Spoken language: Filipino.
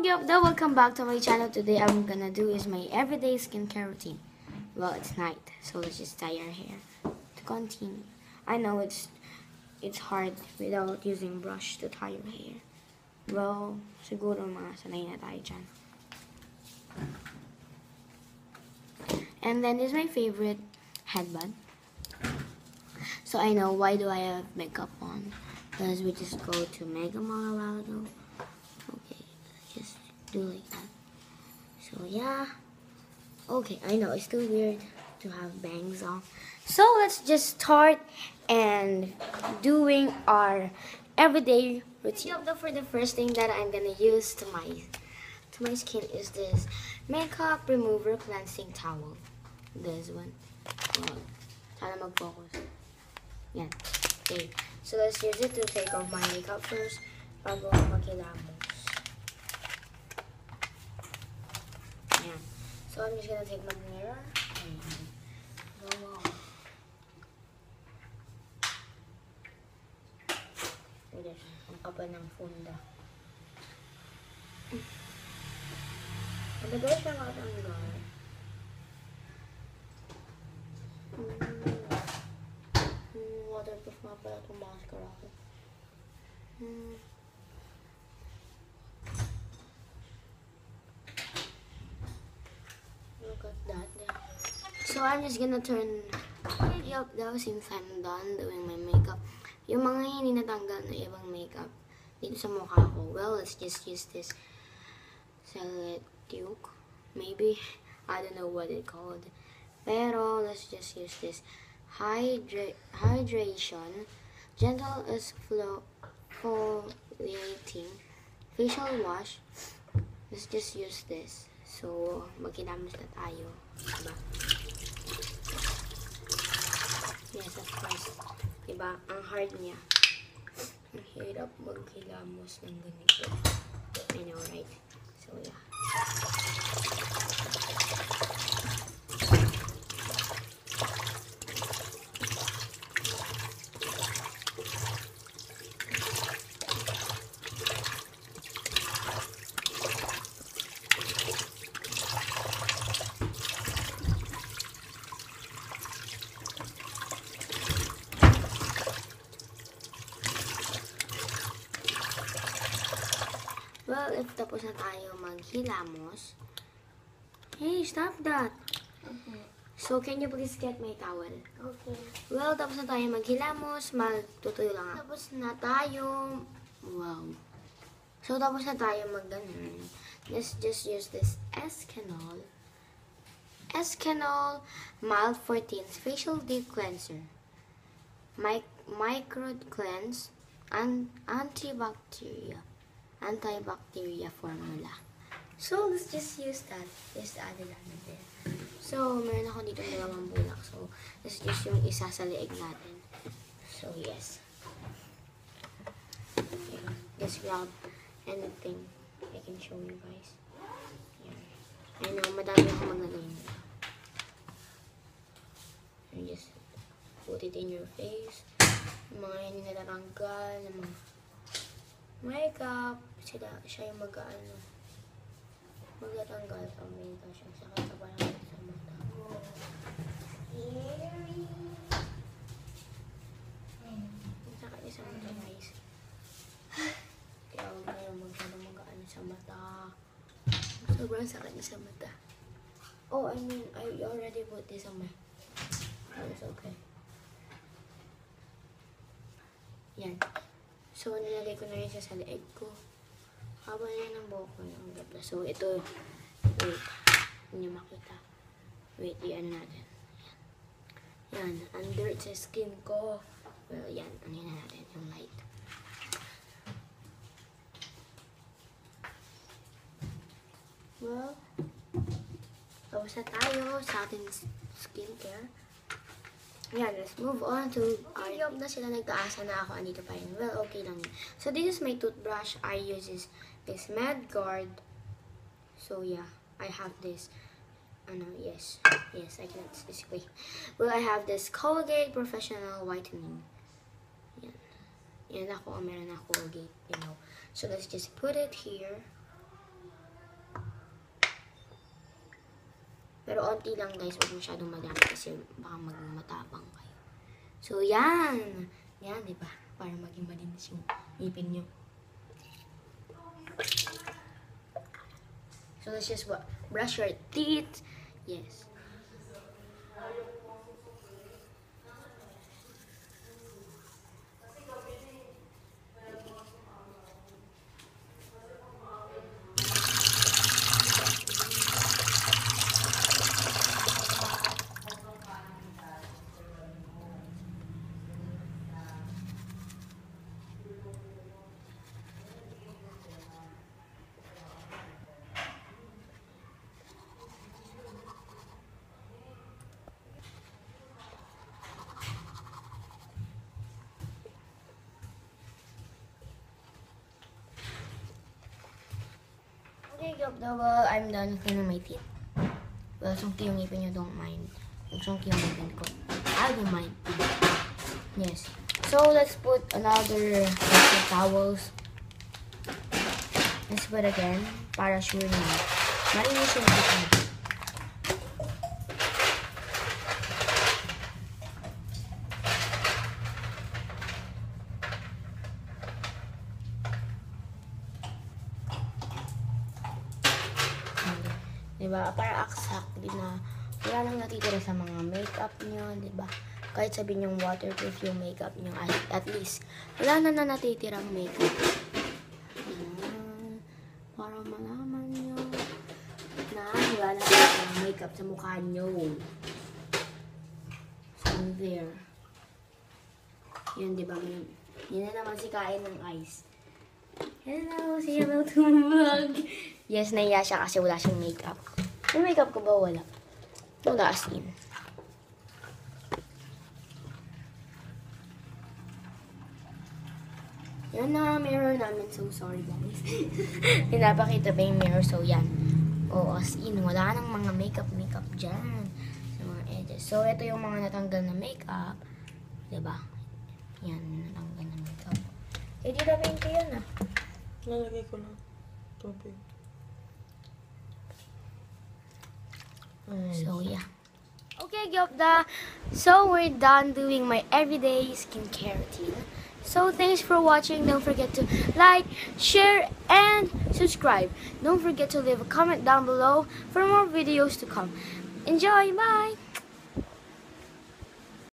Welcome back to my channel. Today I'm gonna do is my everyday skincare routine. Well, it's night, so let's just tie our hair to continue. I know it's hard without using brush to tie your hair. Well, siguro mga sanay na tayo dyan. And then this is my favorite headband. So I know, why do I have makeup on? Because we just go to Mega Mall a while ago. Okay, just do like that. So yeah. Okay, I know it's still weird to have bangs on. So let's just start and doing our everyday routine. For the first thing that I'm gonna use to my skin is this makeup remover cleansing towel. This one. Sana mag-focus. Yan. Okay. So let's use it to take off my makeup first bago magkilamos. Yan. So I'm just gonna take my mirror and go on. Ang kapal ng funda. Madagal siya matanggal. Waterproof nga pala itong mascara ko. Look at that. So I'm just gonna turn. Yup, that was since I'm done doing my makeup. Yung mga hindi natanggal na ibang makeup dito sa mukha ko. Well, let's just use this Celetiuk. Maybe. I don't know what it's called. Pero let's just use this hydration, gentle exfoliating facial wash. Let's just use this. So, magkinamos na tayo. Diba? Yes, of course. Diba? Ang hard niya. Ang hirap magkilamos ng ganito. I know, right? So, yeah. Well, if tapos na tayo maghilamos. Hey, stop that! Okay. So, can you please get my towel? Okay. Well, tapos na tayo maghilamos. Magtutuyo lang. Tapos na tayo. Wow. So, tapos na tayo magganon. Let's just use this Escanol Mild 14 Facial Deep Cleanser. Micro Cleanse Antibacteria formula. So, let's just use that. Just add it on there. So, meron ako dito dalawang bulak. So, let's just yung isa sa leeg natin. So, yes. Okay. Just grab anything I can show you guys. Yan. I know, madami ako maglagay. And just put it in your face. Yung mga hindi natatanggal, yung mga makeup, siya yung mag-ano, magtatanggal pag may ito siya. Saka ito parang sa mata. Saka niya sa mata, guys. Kaya huwag na yung mag-ano sa mata. Sobrang sakit niya sa mata. Oh, I mean, I already put this on my... It's okay. Yan. So, nilagay ko na rin siya sa leeg ko. Haba na yan ang buhok ko. Ang ganda. So, ito. Wait. Hindi nyo makita. Wait, ano natin. Yan. Under it sa skin ko. Well, yan. Ano na natin. Yung light. Well, tapos na tayo sa ating skincare. Yeah, let's move on to our... Yup na sila, nagtaasa na ako. Andito pa rin. Well, okay lang yun. So, this is my toothbrush. I use this MedGuard. So, yeah. I have this. Yes. Yes, I can specifically. Well, I have this Colgate Professional Whitening. Yan. Yan ako. Meron na Colgate, you know. So, let's just put it here. Pero onti lang guys, huwag masyadong madami kasi baka maging matapang kayo. So, yan. Yan, di ba? Para maging malinis yung ngipin nyo. So, let's just brush your teeth. Yes. Okay, well, I'm done cleaning my teeth. Well, sungki yung ngipin nyo, don't mind. Kung sungki yung ngipin ko, I don't mind. Yes. So, let's put another towels. Let's put again, para sure na malinis yung ngipin. Diba? Para exactly na wala nang natitira sa mga makeup nyo, diba? Kahit sabihin yung waterproof yung makeup nyo, at least wala na natitirang makeup. Para malaman nyo na wala na natitirang makeup sa mukha nyo. So, there. Yun, diba? Yun na naman si Kain ng ice. Hello, say hello to my vlog. Yes, naiya siya kasi wala siyang makeup. May makeup ko ba? Wala. Wala as in. Yan na mirror namin. So, sorry guys. Pinapakita pa yung mirror. So, yan. O, as in, wala nang mga makeup dyan. Sa mga edges. So, ito yung mga natanggal na makeup. Diba? Yan, natanggal na makeup. Eh, di namin ko yan ah. Nalagay ko na tubig. So, yeah. Okay, Gyopda. So, we're done doing my everyday skincare routine. So, thanks for watching. Don't forget to like, share, and subscribe. Don't forget to leave a comment down below for more videos to come. Enjoy! Bye!